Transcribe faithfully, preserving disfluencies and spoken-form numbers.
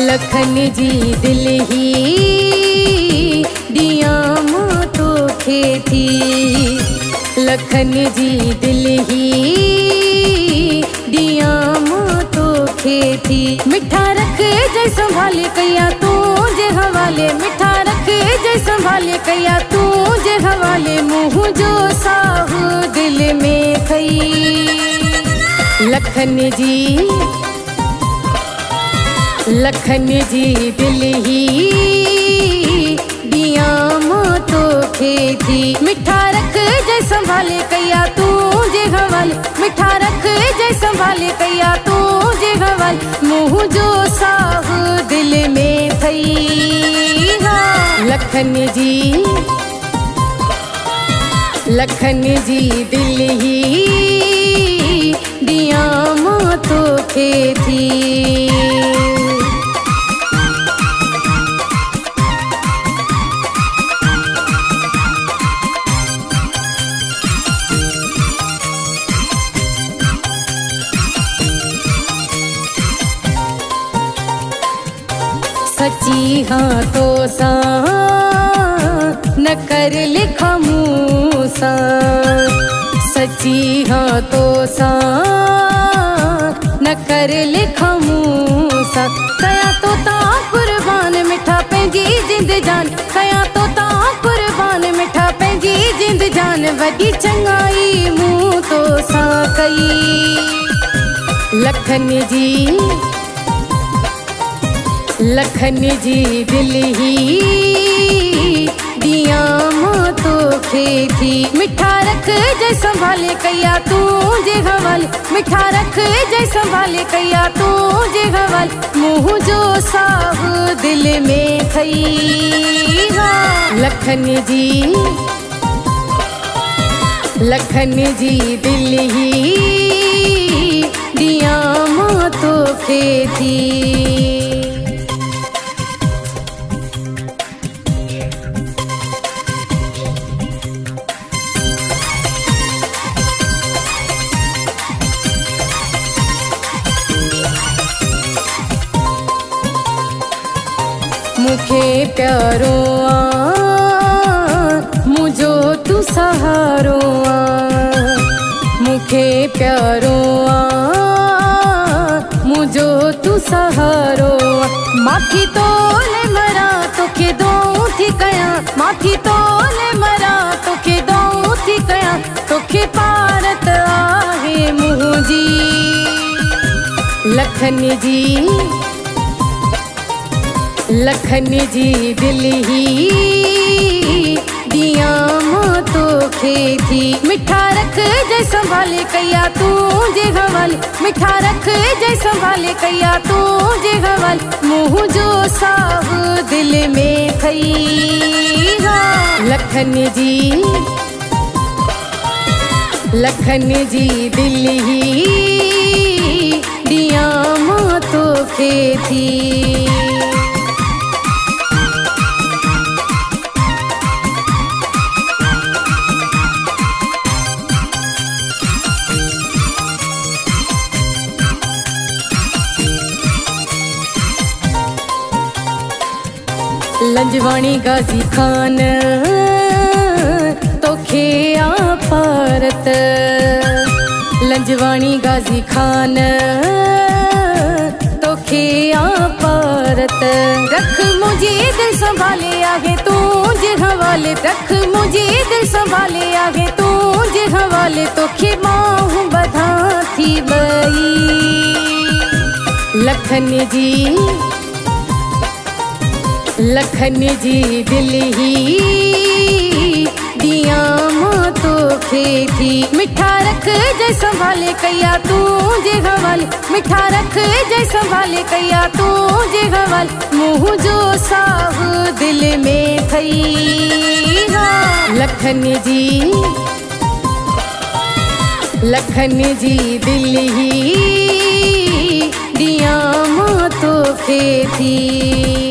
लखन जी दिल ही दिया तो खेती, लखन जी दिल ही दिया तो खेती। मिठा रख जय संभाले कैया तू जे हवाले, मिठा रख जय संभाले कैया तू जे हवाले। मुँह जो साहू दिल में थई, लखन जी लखन जी दिल ही दिया तो खेती। मिठा रख जय संभाले कैया तू जे हवाले, मिठा रख जय संभाले कैया तू जे हवाले। मुँह जो साहू दिल में थई, हाँ लखन जी लखन जी दिल ही दिया तो खेती। सच्ची हाँ तो सा न कर लिखा मूसा, सच्ची हाँ तो सा न कर लिखा मूसा। कया तो ता कुर्बान मिठा पंहिंजी जिंद जान, कया तो ता कुर्बान मिठा पंहिंजी जिंद जान। वॾी चङाई मूं तो सा कई, लखन जी लखन जी दिल ही दिया तो खेती। मिठा रख जय संभाले कैया तू जे हवाले, मिठा रख जय संभाले कैया तू जे हवाले। मुँह जो साहू दिल में थई, हाँ लखन जी लखन जी दिल ही दिया तो खेती। मुखे प्यारो आ मुझो तू सहारो आ, मुखे प्यारो आ मुझो तू सहारो आ। माखी तोले मरा तोखे दो थी कया, माखी तोले मरा तोखे दो थी कया। तोखे पारत आहे मुझी, लखन जी लखन जी दिल ही दिया तो खेती। मिठा रख जय संभाले कैया तू जे हवाले, मिठा रख जय संभाले कैया तू जे हवाले। मुँह जो साहू दिल में थई, हाँ लखन जी लखन जी दिल ही दिया तो खेती। लंजवाणी गाजी खान तोखे आ पारत, लंजवाणी गाजी खान तोखे आ पारत। रख मुझे दिल संभाले आगे तू जे हवाले, रख मुझे दिल संभाले आगे तू जे हवाले। तोखे माहूं बधा थी बई, लखन जी लखन जी दिल ही दिया तो खेती। मिठा रख जय संभाले कैया तू जे हवाले, मिठा रख जय संभाले कैया तू जे हवाले। मुँह जो साहू दिल में थई, हाँ लखन जी लखन जी दिल ही दिया तो खेती।